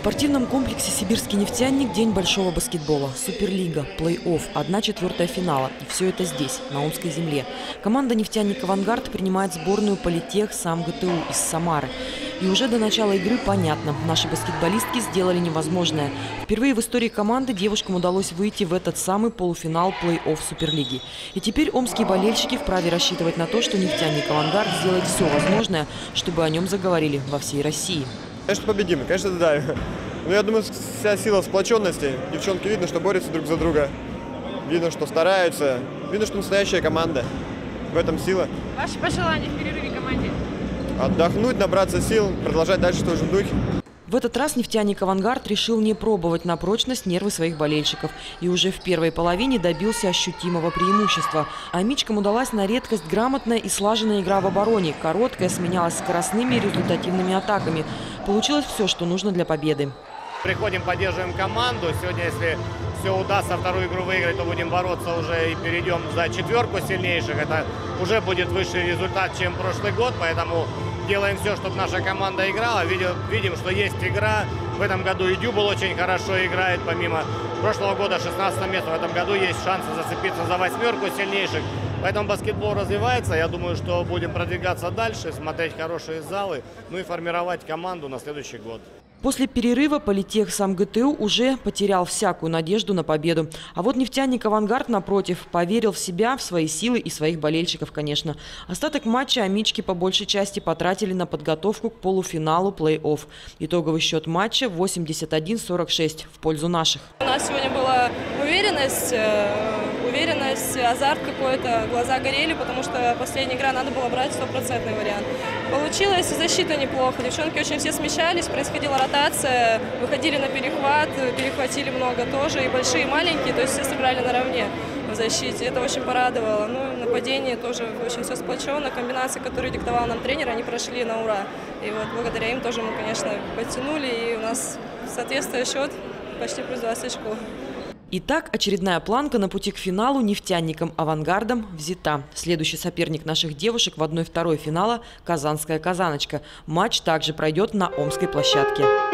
спортивном комплексе «Сибирский нефтяник» день большого баскетбола. Суперлига, плей-офф, 1/4 финала. И все это здесь, на омской земле. Команда «Нефтяник Авангард» принимает сборную политех СамГТУ из Самары. И уже до начала игры понятно, наши баскетболистки сделали невозможное. Впервые в истории команды девушкам удалось выйти в этот самый полуфинал плей-офф Суперлиги. И теперь омские болельщики вправе рассчитывать на то, что «Нефтяник Авангард» сделает все возможное, чтобы о нем заговорили во всей России. Конечно, победим, конечно, да. Но я думаю, вся сила в сплоченности. Девчонки видно, что борются друг за друга. Видно, что стараются. Видно, что настоящая команда. В этом сила. Ваши пожелания в перерыве команде? Отдохнуть, набраться сил, продолжать дальше в том же духе. В этот раз «Нефтяник Авангард» решил не пробовать на прочность нервы своих болельщиков. И уже в первой половине добился ощутимого преимущества. Амичкам удалась на редкость грамотная и слаженная игра в обороне. Короткая сменялась скоростными и результативными атаками. Получилось все, что нужно для победы. Приходим, поддерживаем команду. Сегодня, если все удастся вторую игру выиграть, то будем бороться уже и перейдем за четверку сильнейших. Это уже будет высший результат, чем прошлый год, поэтому делаем все, чтобы наша команда играла. Видим, что есть игра. В этом году и Дюбл очень хорошо играет. Помимо прошлого года 16 место, в этом году есть шансы зацепиться за восьмерку сильнейших. Поэтому баскетбол развивается. Я думаю, что будем продвигаться дальше, смотреть хорошие залы, ну и формировать команду на следующий год. После перерыва политех СамГТУ уже потерял всякую надежду на победу. А вот «Нефтяник Авангард», напротив, поверил в себя, в свои силы и своих болельщиков, конечно. Остаток матча амички по большей части потратили на подготовку к полуфиналу плей-офф. Итоговый счет матча 81-46 в пользу наших. У нас сегодня была уверенность, азарт какой-то, глаза горели, потому что последняя игра надо было брать 100% вариант. Получилось, защита неплохо, девчонки очень все смещались, происходила ротация, выходили на перехват, перехватили много тоже, и большие, и маленькие, то есть все сыграли наравне в защите, это очень порадовало. Ну, нападение тоже очень все сплочено, комбинации, которые диктовал нам тренер, они прошли на ура. И вот благодаря им тоже мы, конечно, подтянули, и у нас соответствует счет почти плюс 20 очков. Итак, очередная планка на пути к финалу «Нефтяником Авангардом» взята. Следующий соперник наших девушек в 1/2 финала – казанская «Казаночка». Матч также пройдет на омской площадке.